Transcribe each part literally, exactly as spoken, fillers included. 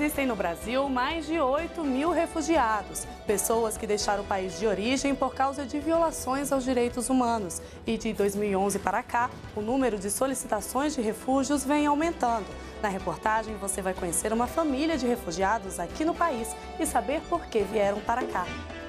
Existem no Brasil mais de oito mil refugiados, pessoas que deixaram o país de origem por causa de violações aos direitos humanos. E de dois mil e onze para cá, o número de solicitações de refúgios vem aumentando. Na reportagem, você vai conhecer uma família de refugiados aqui no país e saber por que vieram para cá.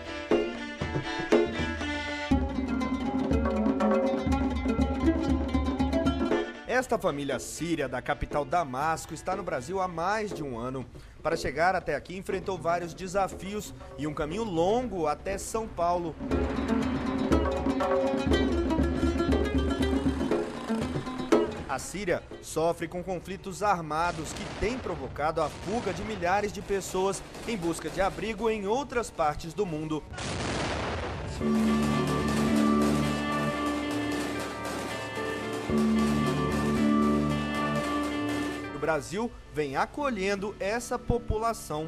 Esta família síria da capital Damasco está no Brasil há mais de um ano. Para chegar até aqui, enfrentou vários desafios e um caminho longo até São Paulo. A Síria sofre com conflitos armados que têm provocado a fuga de milhares de pessoas em busca de abrigo em outras partes do mundo. O Brasil vem acolhendo essa população.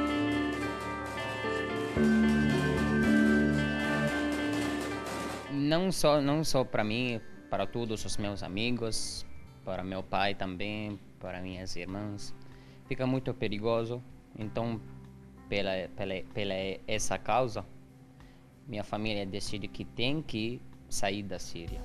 Não só, não só para mim, para todos os meus amigos, para meu pai também, para minhas irmãs. Fica muito perigoso, então, pela, pela, pela essa causa, minha família decide que tem que sair da Síria.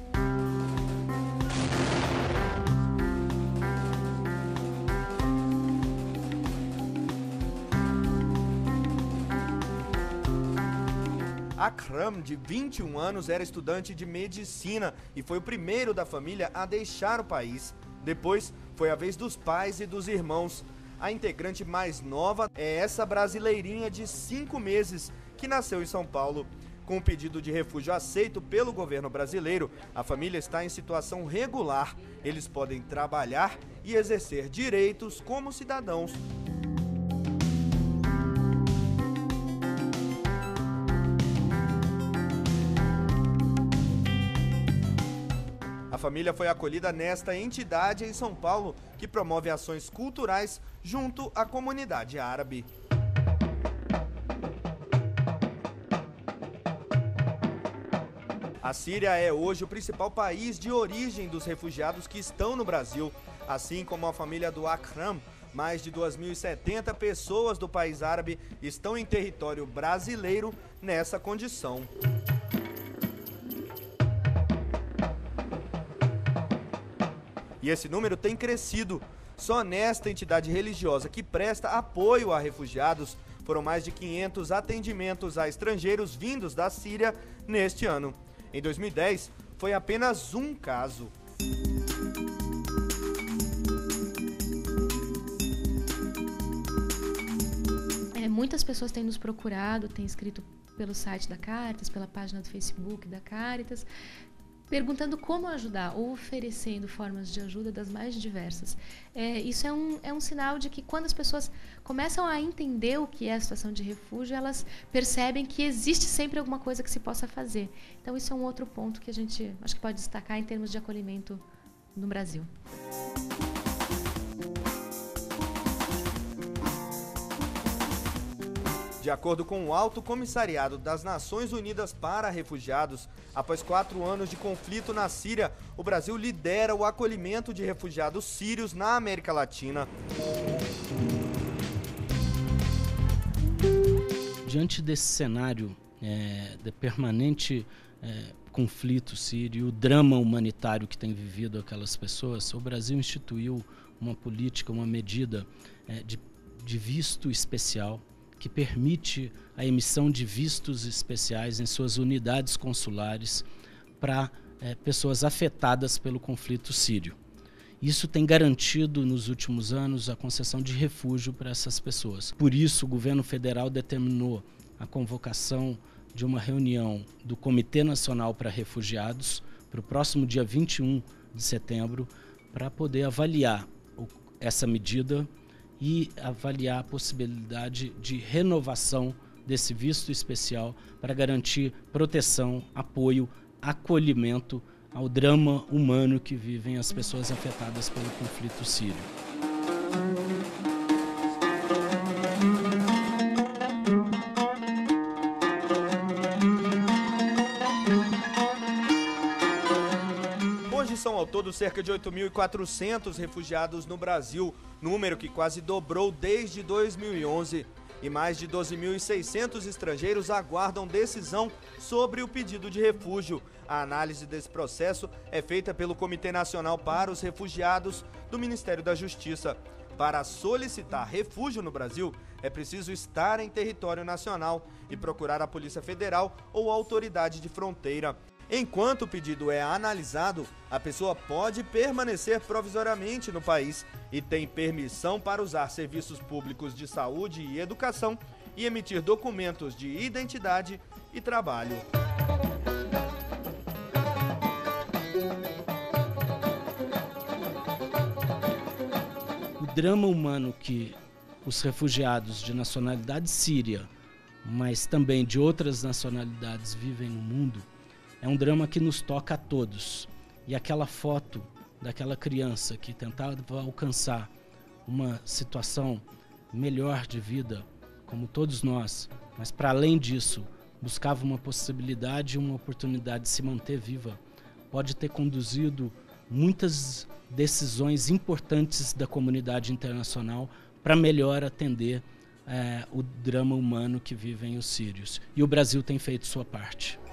Akram, de vinte e um anos, era estudante de medicina e foi o primeiro da família a deixar o país. Depois, foi a vez dos pais e dos irmãos. A integrante mais nova é essa brasileirinha de cinco meses, que nasceu em São Paulo. Com o pedido de refúgio aceito pelo governo brasileiro, a família está em situação regular. Eles podem trabalhar e exercer direitos como cidadãos. A família foi acolhida nesta entidade em São Paulo, que promove ações culturais junto à comunidade árabe. A Síria é hoje o principal país de origem dos refugiados que estão no Brasil. Assim como a família do Akram, mais de duas mil e setenta pessoas do país árabe estão em território brasileiro nessa condição. E esse número tem crescido. Só nesta entidade religiosa que presta apoio a refugiados, foram mais de quinhentos atendimentos a estrangeiros vindos da Síria neste ano. Em dois mil e dez, foi apenas um caso. É, muitas pessoas têm nos procurado, têm escrito pelo site da Caritas, pela página do Facebook da Caritas, perguntando como ajudar, ou oferecendo formas de ajuda das mais diversas. É, isso é um, é um sinal de que quando as pessoas começam a entender o que é a situação de refúgio, elas percebem que existe sempre alguma coisa que se possa fazer. Então isso é um outro ponto que a gente acho que pode destacar em termos de acolhimento no Brasil. De acordo com o Alto Comissariado das Nações Unidas para Refugiados, após quatro anos de conflito na Síria, o Brasil lidera o acolhimento de refugiados sírios na América Latina. Diante desse cenário é, de permanente é, conflito sírio, o drama humanitário que tem vivido aquelas pessoas, o Brasil instituiu uma política, uma medida é, de, de visto especial, que permite a emissão de vistos especiais em suas unidades consulares para é, pessoas afetadas pelo conflito sírio. Isso tem garantido nos últimos anos a concessão de refúgio para essas pessoas. Por isso, o governo federal determinou a convocação de uma reunião do Comitê Nacional para Refugiados para o próximo dia vinte e um de setembro, para poder avaliar o, essa medida e avaliar a possibilidade de renovação desse visto especial para garantir proteção, apoio, acolhimento ao drama humano que vivem as pessoas afetadas pelo conflito sírio. são ao todo cerca de oito mil e quatrocentos refugiados no Brasil, número que quase dobrou desde dois mil e onze. E mais de doze mil e seiscentos estrangeiros aguardam decisão sobre o pedido de refúgio. A análise desse processo é feita pelo Comitê Nacional para os Refugiados do Ministério da Justiça. Para solicitar refúgio no Brasil, é preciso estar em território nacional e procurar a Polícia Federal ou a autoridade de fronteira. Enquanto o pedido é analisado, a pessoa pode permanecer provisoriamente no país e tem permissão para usar serviços públicos de saúde e educação e emitir documentos de identidade e trabalho. O drama humano que os refugiados de nacionalidade síria, mas também de outras nacionalidades vivem no mundo, é um drama que nos toca a todos. E aquela foto daquela criança que tentava alcançar uma situação melhor de vida, como todos nós, mas para além disso, buscava uma possibilidade e uma oportunidade de se manter viva, pode ter conduzido muitas decisões importantes da comunidade internacional para melhor atender é, o drama humano que vivem os sírios. E o Brasil tem feito sua parte.